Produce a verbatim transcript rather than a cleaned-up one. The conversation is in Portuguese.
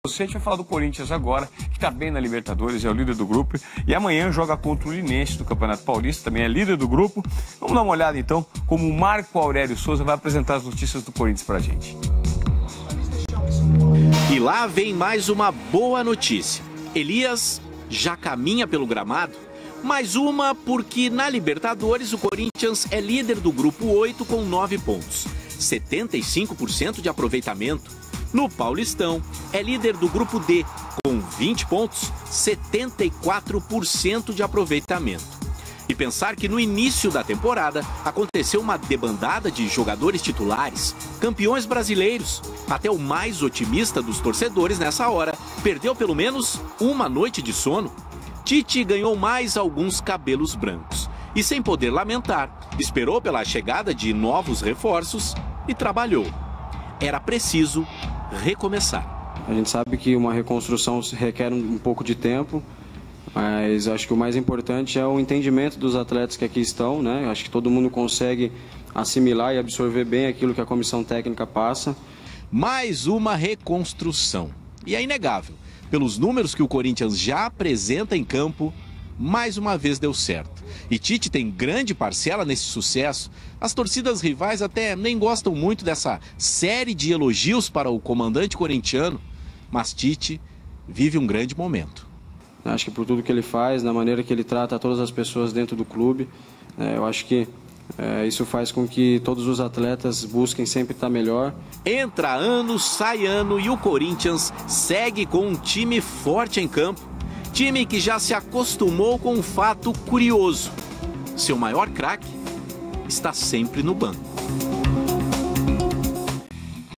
Você, a gente vai falar do Corinthians agora, que está bem na Libertadores, é o líder do grupo, e amanhã joga contra o Linense do Campeonato Paulista, também é líder do grupo. Vamos dar uma olhada então, como o Marco Aurélio Souza vai apresentar as notícias do Corinthians pra gente. E lá vem mais uma boa notícia. Elias já caminha pelo gramado. Mais uma porque na Libertadores o Corinthians é líder do grupo oito com nove pontos, setenta e cinco por cento de aproveitamento. No Paulistão, é líder do grupo D, com vinte pontos, setenta e quatro por cento de aproveitamento. E pensar que no início da temporada aconteceu uma debandada de jogadores titulares, campeões brasileiros. Até o mais otimista dos torcedores nessa hora perdeu pelo menos uma noite de sono. Tite ganhou mais alguns cabelos brancos e, sem poder lamentar, esperou pela chegada de novos reforços e trabalhou. Era preciso recomeçar. A gente sabe que uma reconstrução requer um pouco de tempo, mas acho que o mais importante é o entendimento dos atletas que aqui estão, né? Acho que todo mundo consegue assimilar e absorver bem aquilo que a comissão técnica passa. Mais uma reconstrução. E é inegável, pelos números que o Corinthians já apresenta em campo, mais uma vez deu certo. E Tite tem grande parcela nesse sucesso. As torcidas rivais até nem gostam muito dessa série de elogios para o comandante corintiano, mas Tite vive um grande momento. Acho que por tudo que ele faz, na maneira que ele trata todas as pessoas dentro do clube, é, eu acho que é, isso faz com que todos os atletas busquem sempre estar melhor. Entra ano, sai ano e o Corinthians segue com um time forte em campo. Time que já se acostumou com um fato curioso. Seu maior craque está sempre no banco.